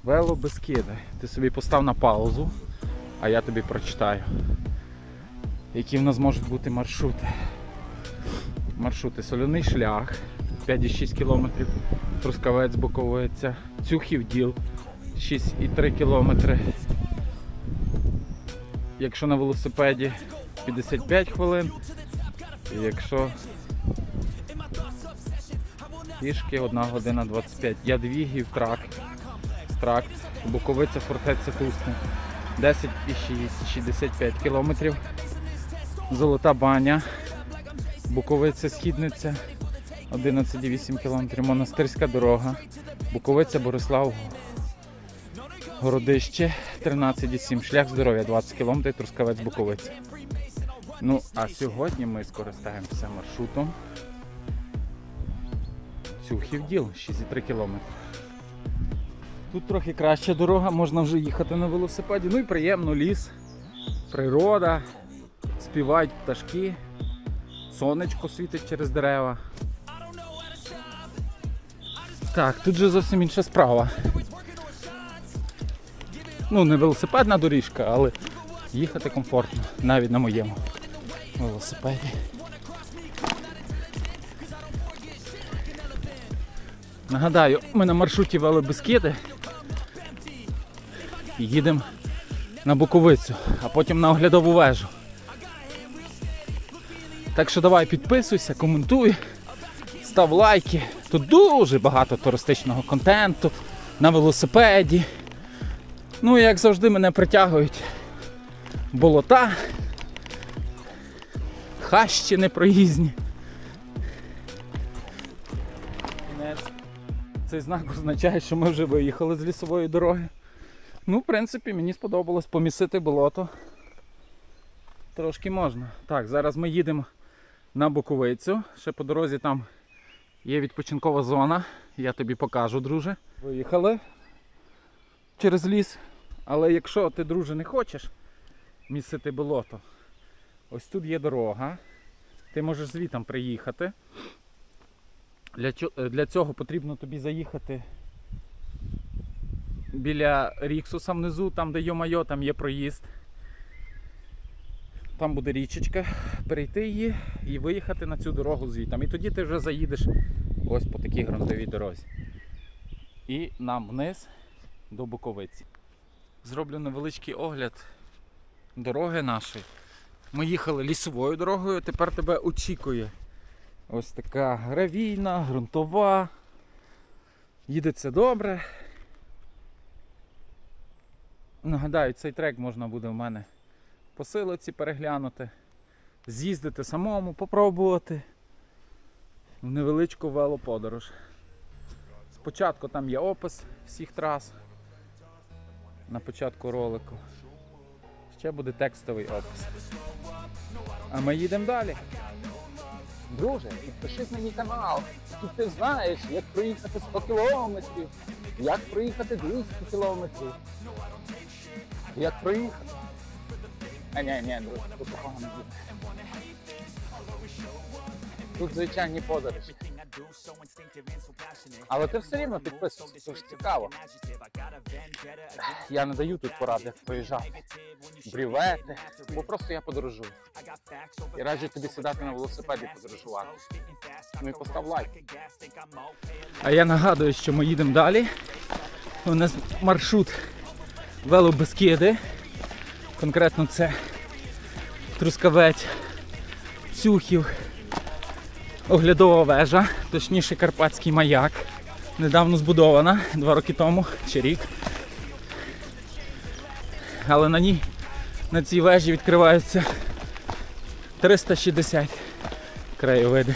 Велобескиди. Ти собі постав на паузу, а я тобі прочитаю, які в нас можуть бути маршрути. Маршрути: Соляний шлях 5,6 км, Трускавець, Буковиця, Цюхів Діл 6,3 км. Якщо на велосипеді 55 хвилин, якщо пішки 1 година 25. Ядвігів, Тракт, Буковиця, Фортеця, Тусне 10,6, 65 км. Золота Баня, Буковиця, Східниця 11,8 км. Монастирська дорога, Буковиця, Борислав, Городище 13,7. Шлях здоров'я 20 км, Трускавець, Буковиця. Ну, а сьогодні ми скористаємося маршрутом Цюхів Діл 6,3 км. Тут трохи краща дорога, можна вже їхати на велосипеді. Ну і приємно, ліс, природа, співають пташки, сонечко світить через дерева. Так, тут же зовсім інша справа. Ну, не велосипедна доріжка, але їхати комфортно, навіть на моєму велосипеді. Нагадаю, ми на маршруті Велобескиди. Їдемо на Буковицю, а потім на оглядову вежу. Так що давай підписуйся, коментуй, став лайки. Тут дуже багато туристичного контенту на велосипеді. Ну і як завжди мене притягують болота, хащі непроїзні. Цей знак означає, що ми вже виїхали з лісової дороги. Ну, в принципі, мені сподобалось помісити болото. Трошки можна. Так, зараз ми їдемо на Буковицю. Ще по дорозі там є відпочинкова зона. Я тобі покажу, друже. Виїхали через ліс. Але якщо ти, друже, не хочеш місити болото, ось тут є дорога. Ти можеш звідти приїхати. Для цього потрібно тобі заїхати біля Ріксуса внизу, там де Йо-Майо, там є проїзд. Там буде річечка, перейти її і виїхати на цю дорогу звідти. І тоді ти вже заїдеш ось по такій ґрунтовій дорозі. І нам вниз до Буковиці. Зроблю невеличкий огляд дороги нашої. Ми їхали лісовою дорогою, тепер тебе очікує ось така гравійна, ґрунтова. Їдеться добре. Нагадаю, цей трек можна буде в мене по силиці переглянути, з'їздити самому, попробувати в невеличку велоподорож. Спочатку там є опис всіх трас на початку ролику. Ще буде текстовий опис. А ми їдемо далі. Друже, підпишись на мій канал. Тут ти знаєш, як проїхати 100 кілометрів, як проїхати 200 кілометрів. Як проїхати? Ні, друже, тут такого не буде. Тут звичайні подорожі. Але ти все рівно підписуйся, це ж цікаво. Я не даю тут порад, як проїжджати. Брювети, бо просто я подорожую. І раджу тобі сідати на велосипед і подорожувати. Ну і постав лайк. А я нагадую, що ми їдемо далі. У нас маршрут Велобескиди. Конкретно це Трускавець, Цюхів, оглядова вежа, точніше Карпатський маяк. Недавно збудована, 2 роки тому, чи рік. Але на цій вежі відкриваються 360 краєвиди.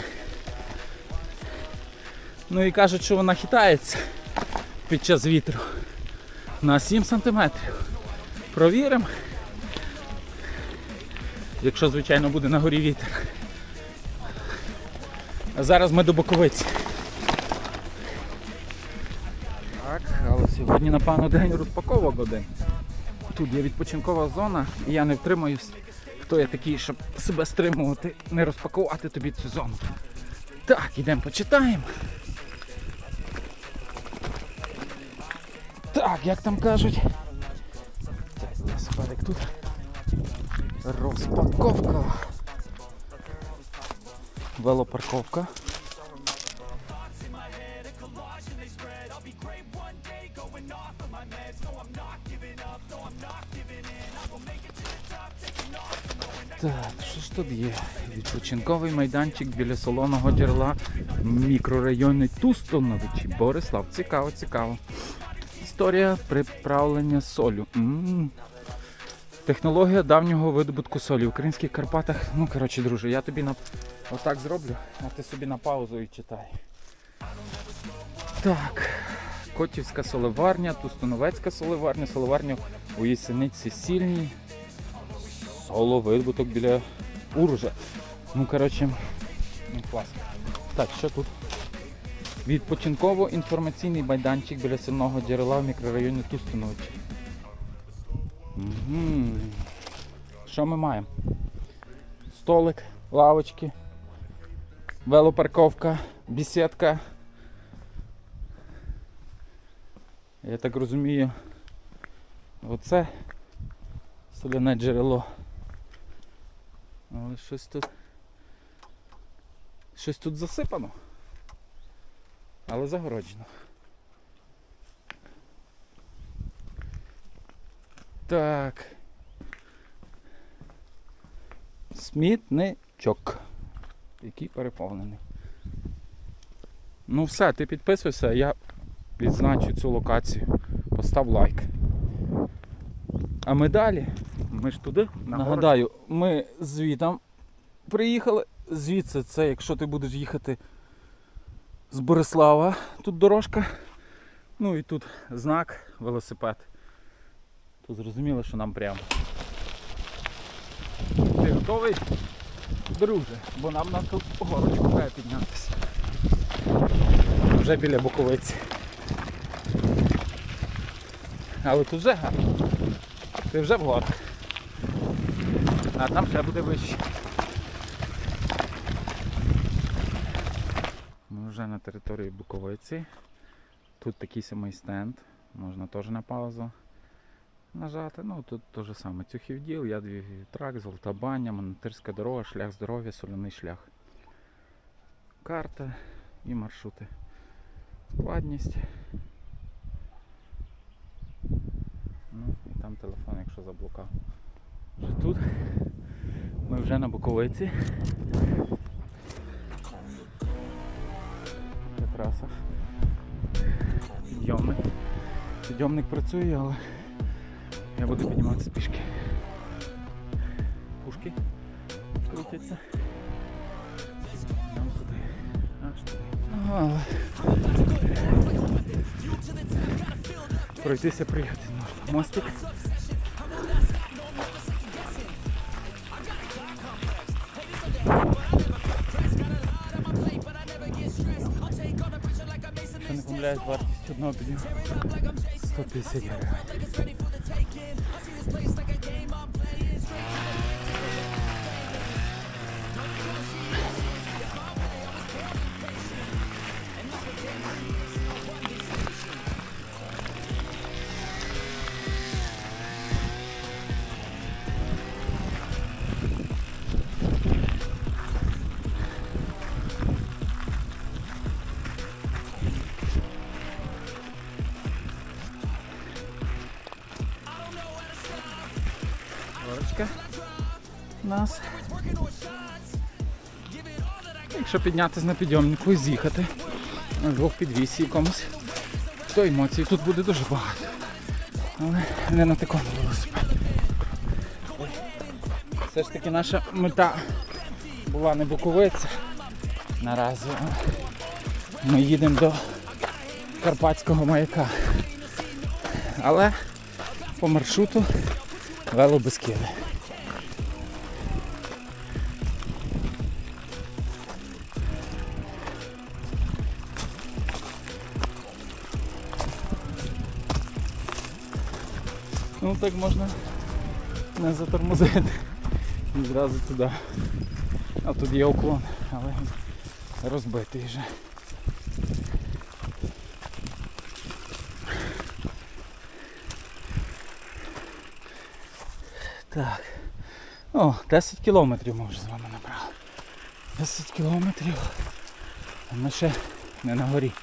Ну і кажуть, що вона хитається під час вітру на 7 сантиметрів. Провіримо. Якщо, звичайно, буде на горі вітер. А зараз ми до Буковиці. Так, але сьогодні, напевно, день розпаковок один. Тут є відпочинкова зона, і я не втримаюсь, хто я такий, щоб себе стримувати, не розпакувати тобі цю зону. Так, ідемо почитаємо. Так, як там кажуть. Так, велосипедик тут. Розпаковка. Велопарковка. Так, що ж тут є? Відпочинковий майданчик біля Солоного Джерела, мікрорайони Тустоновичі, Борислав. Цікаво, цікаво. Історія приправлення солю. Технологія давнього видобутку солі в українських Карпатах. Ну, коротше, друже, я тобі отак зроблю, а ти собі на паузу і читай. Так, Котівська соливарня, Тустоновецька соливарня, соливарня у Єсениці Сільній. Соловидобуток біля Уржа. Ну, коротше, класно. Так, що тут? Відпочинково-інформаційний майданчик біля Сильного Джерела в мікрорайоні Тустоновичі. Що ми маємо? Столик, лавочки, велопарковка, бесідка. Я так розумію, оце соляне джерело. Але щось тут засипано. Але загороджено. Так. Смітничок, який переповнений. Ну все, ти підписуйся, я відзначу цю локацію. Постав лайк. А ми далі. Ми ж туди. Нагадаю, ми звідти приїхали. Звідси це, якщо ти будеш їхати з Борислава, тут дорожка. Ну і тут знак, велосипед. Тут зрозуміло, що нам прямо. Ти готовий? Друже, бо нам на ту горочку треба піднятися. Вже біля Буковиці. Але тут вже гарно. Ти вже в горах. А там ще буде вище. Ми вже на території Буковиці. Тут такий самий стенд. Можна теж на паузу нажати. Ну тут те ж саме. Цюхівділ, Ядвітрак, Золота баня, Монастирська дорога, шлях здоров'я, соляний шлях. Карта і маршрути. Складність. Ну і там телефон, якщо заблукав. Вже тут. Ми вже на Буковиці. На трасах. Підйомник. Підйомник працює, але я буду підніматися пішки. Пушки крутяться. Там туди. Аж туди. Ага. Пройтися, приїхати можна. Мостик. Якщо не помиляюсь, вартість одного підйому 150 гривень. Горочка у нас. Якщо піднятися на підйомнику і з'їхати на двох підвісі якомусь, то емоцій тут буде дуже багато. Але не на такому велосипеді. Все ж таки наша мета була не Буковиця наразі. Ми їдемо до Карпатського маяка. Але по маршруту велобескиди. Ну так можна не затормозити і зразу туди. А тут є уклон, але розбитий вже. Так. О, 10 кілометрів ми вже з вами набрали. 10 кілометрів. А ми ще не на горі.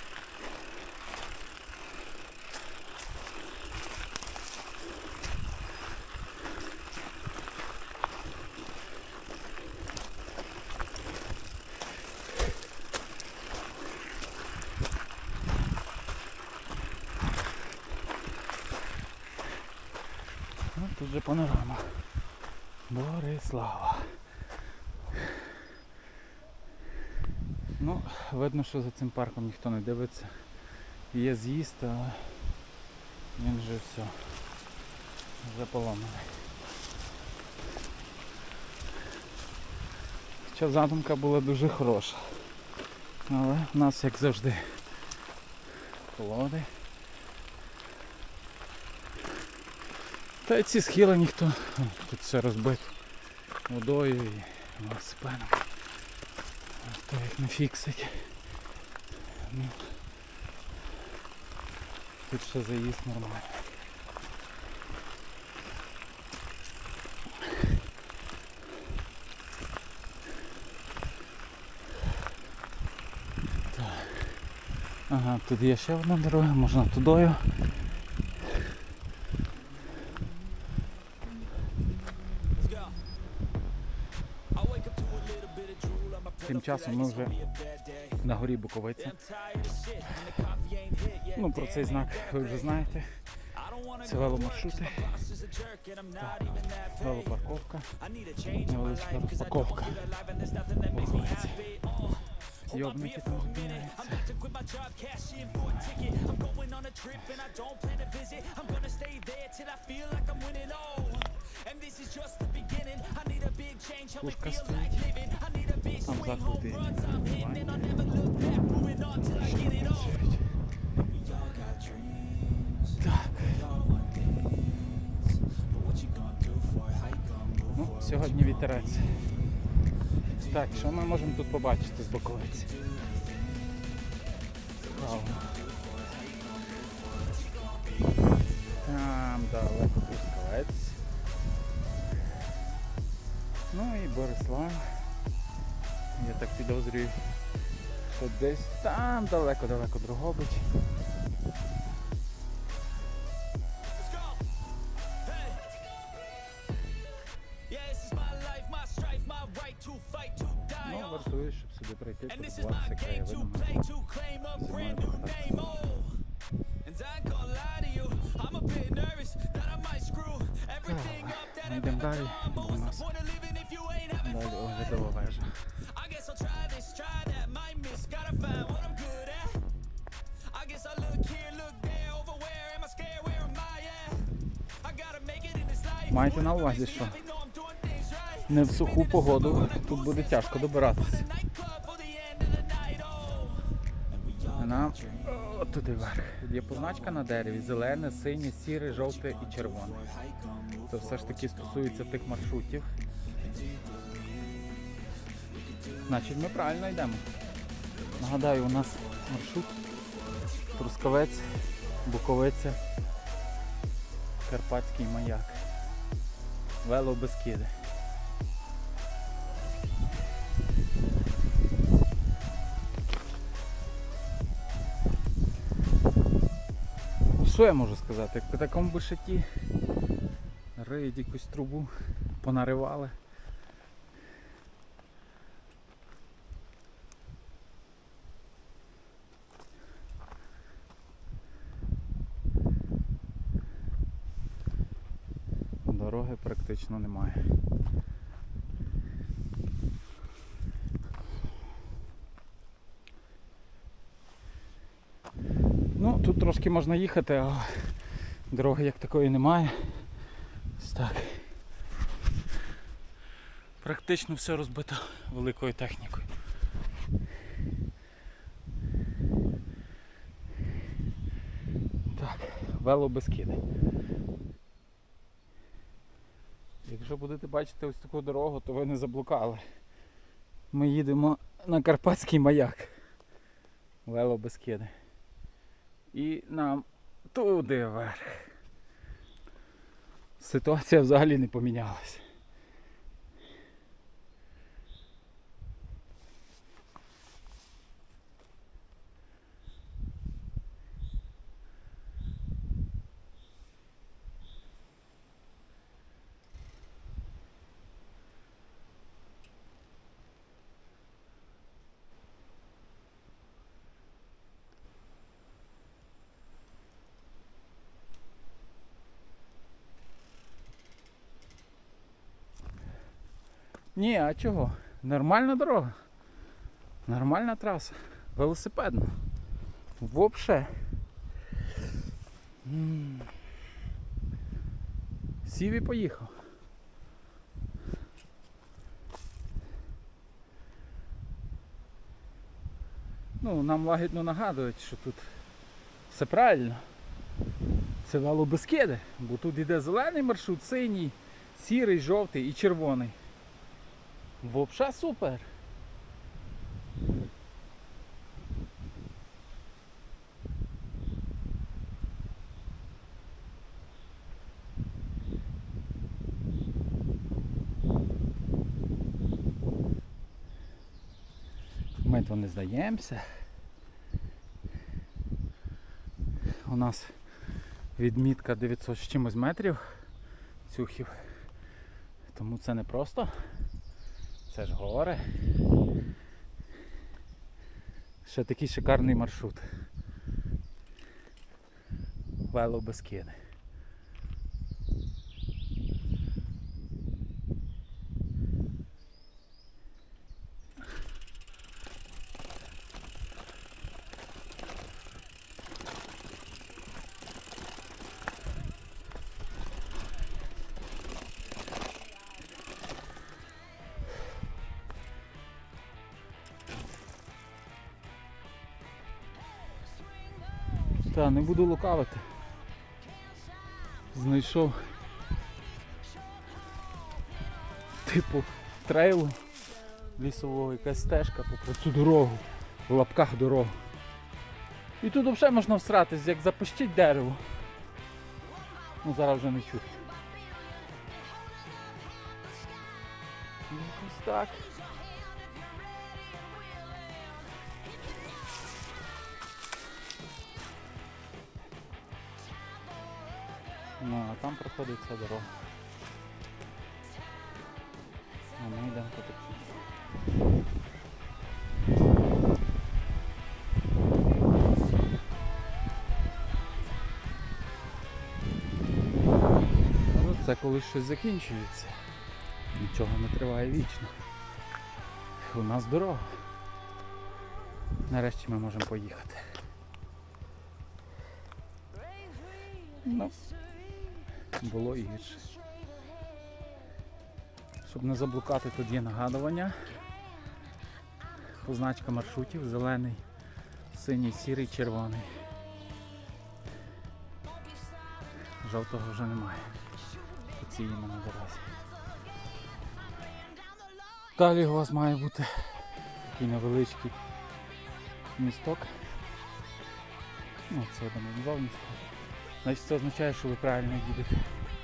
Ну, тут же панорама Борислава. Ну, видно, що за цим парком ніхто не дивиться. Є з'їзд, але він вже все, вже поламаний. Хоча задумка була дуже хороша. Але в нас, як завжди, колоди. Та й ці схили ніхто, тут все розбито водою і велосипедом. То їх не фіксить. Ну, тут ще заїзд нормальний. Так. Ага, тут є ще одна дорога, можна тудою. Тим часом ми вже на горі Буковиця. Ну, про цей знак ви вже знаєте. Це веломаршрути. Так, велопарковка. Невеличка розпаковка. Буковиці. Йобники там збираються. Пушка стоїть. Там заходи. Так. Ну, сьогодні вітерець. Так, що ми можемо тут побачити з Буковиці? Цікаво. Там далеко Трускавець. Ну і Борислав. Я так підозрюю, що десь там далеко-далеко Дрогобич. Ну, вартує, щоб сюди прийти, подивитися краєвидом. Зимою покататися. Ми йдемо далі, бо у нас далі оглядова вежа. Майте на увазі, що не в суху погоду тут буде тяжко добиратися. Нам туди вверх. Тут є позначка на дереві: зелене, синє, сіре, жовте і червоне. Це все ж таки стосується тих маршрутів. Значить, ми правильно йдемо. Нагадаю, у нас маршрут Трускавець, Буковиця, Карпатський маяк, Велобескиди. Що я можу сказати? Як по такому висоті риють якусь трубу, понаривали. Дороги практично немає. Ну, тут трошки можна їхати, а дороги як такої немає. Ось так. Практично все розбито великою технікою. Так, Велобескиди. Якщо будете бачити ось таку дорогу, то ви не заблукали. Ми їдемо на Карпатський маяк. Велобескиди. І нам туди вверх. ситуація взагалі не помінялась. Ні, а чого? Нормальна дорога. Нормальна траса. Велосипедна. Вообще. Сів і поїхав. Ну, нам лагідно нагадують, що тут все правильно. Це велобескиди, бо тут йде зелений маршрут, синій, сірий, жовтий і червоний. Вообще супер. Ми то не здаємося. У нас відмітка 900 з чимось метрів цюхів. Тому це не просто. Це ж гори. Ще такий шикарний маршрут. Велобескиди. Та, не буду лукавити. Знайшов типу трейлу лісового, якась стежка попри цю дорогу, в лапках дорогу. І тут взагалі можна всратись, як запищить дерево. Ну зараз вже не чути. Ось так. Ну, а там проходить ця дорога. А ми йдемо по такій. Це коли щось закінчується. Нічого не триває вічно. У нас дорога. Нарешті ми можемо поїхати. Ну, було і гірше. Щоб не заблукати, тут є нагадування. Позначка маршрутів: зелений, синій, сірий, червоний. Жовтого вже немає. По цій іменно дорозі. Далі у вас має бути такий невеличкий місток. Ну, це я думаю, два місток. Значить, це означає, що ви правильно їдете.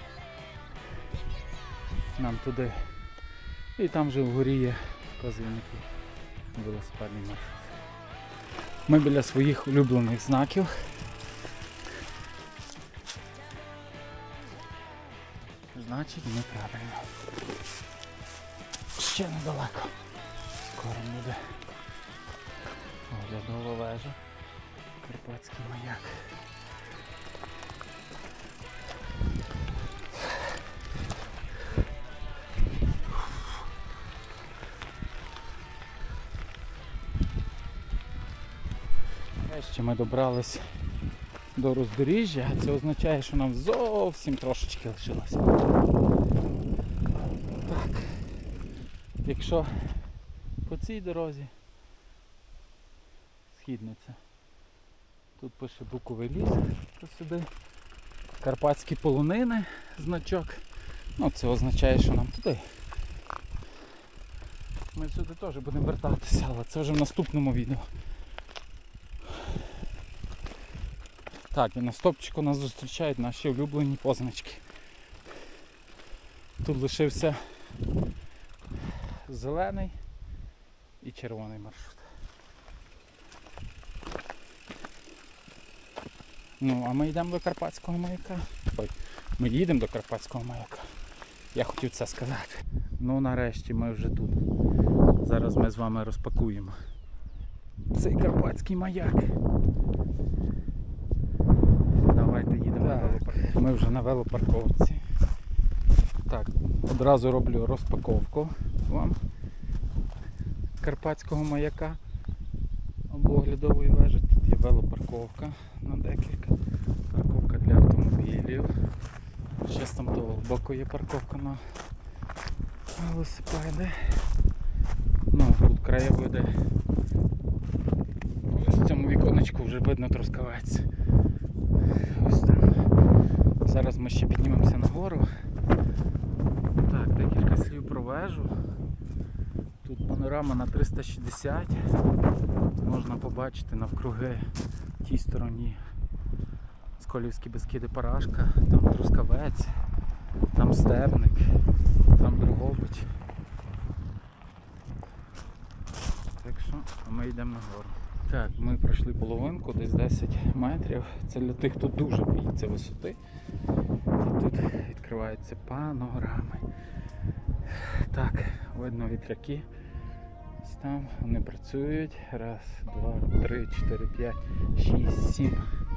Нам туди. І там вже вгорі є вказівники, велосипедний маршрут. Ми біля своїх улюблених знаків. Значить, ми правильно. Ще недалеко. Скоро буде оглядова вежа. Карпатський маяк. Ще ми добрались до роздоріжжя, це означає, що нам зовсім трошечки лишилося. Так, якщо по цій дорозі східниця, тут пише Буковий ліс, то сюди Карпатські полонини, значок, ну це означає, що нам туди. Ми сюди теж будемо вертатися, але це вже в наступному відео. Так, і на стопчику нас зустрічають наші улюблені позначки. Тут лишився зелений і червоний маршрут. Ну, а ми йдемо до Карпатського маяка. Ой, ми їдемо до Карпатського маяка. Я хотів це сказати. Ну, нарешті ми вже тут. Зараз ми з вами розпакуємо цей Карпатський маяк. Давайте їдемо на велопарковці. Ми вже на велопарковці. Так, одразу роблю розпаковку вам Карпатського маяка або оглядової вежі. Тут є велопарковка на декілька. Парковка для автомобілів. Ще з там того боку є парковка на велосипеди. Ну, тут краєвиди. Ось в цьому віконечку вже видно Трускавець. Ось там. Зараз ми ще піднімемося нагору. Так, декілька слів про вежу. Тут панорама на 360. Можна побачити навкруги в тій стороні Сколівські Бескиди, Парашка, там Трускавець, там Стебник, там Дрогобич. Так що ми йдемо нагору. Так, ми пройшли половинку, десь 10 метрів. Це для тих, хто дуже боїться висоти. І тут відкриваються панорами. Так, видно вітряки. Ось там вони працюють. Раз, два, 3, 4, 5, 6, 7.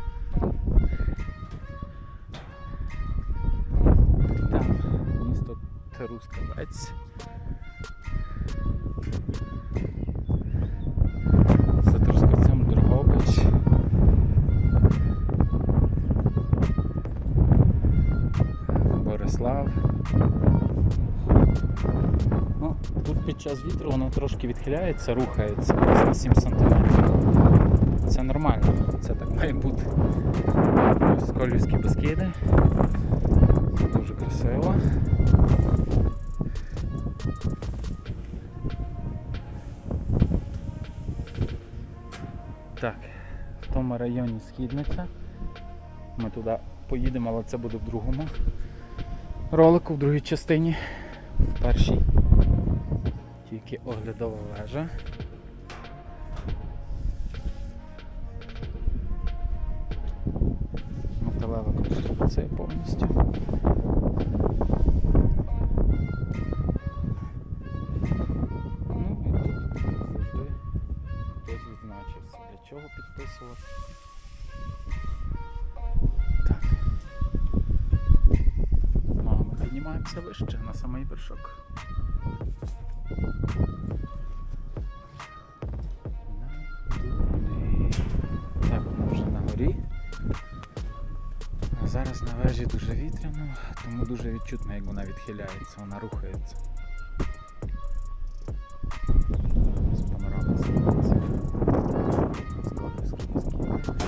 Там місто Трускавець. За Трускавцем Дрогобич. Борислав. Ну, тут під час вітру воно трошки відхиляється, рухається на 7 см. Це нормально, це так має бути. Ось Сколівські Бескиди. Дуже красиво. Так, в тому районі Східниця. Ми туди поїдемо, але це буде в другому ролику, в другій частині. В першій тільки оглядова вежа. Металева конструкція повністю. Ну і тут завжди хтось відзначився. Для чого підписувати? Так. Ну а ми піднімаємося вище, на самий вершок. Так, ми вже на горі. А зараз на вежі дуже вітряно, тому дуже відчутно, як вона відхиляється, вона рухається. Ось панорама з'явиться. Сколівські Бескиди.